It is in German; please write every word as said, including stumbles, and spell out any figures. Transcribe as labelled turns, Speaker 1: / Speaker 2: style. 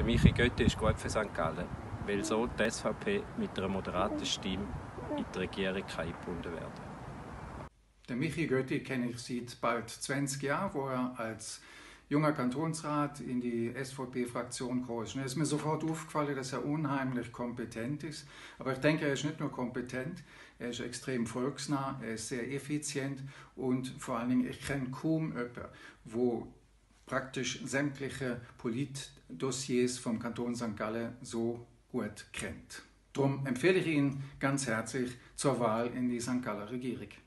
Speaker 1: Der Michi Götti ist gut für Sankt Gallen, weil so die S V P mit einer moderaten Stimme in die Regierung eingebunden werden kann.
Speaker 2: Den Michi Götti kenne ich seit bald zwanzig Jahren, wo er als junger Kantonsrat in die S V P-Fraktion gekommen ist. Es ist mir sofort aufgefallen, dass er unheimlich kompetent ist. Aber ich denke, er ist nicht nur kompetent, er ist extrem volksnah, er ist sehr effizient und vor allen Dingen, ich kenne kaum jemanden, wo praktisch sämtliche Politdossiers vom Kanton Sankt Gallen so gut kennt. Darum empfehle ich Ihnen ganz herzlich zur Wahl in die Sankt Galler Regierung.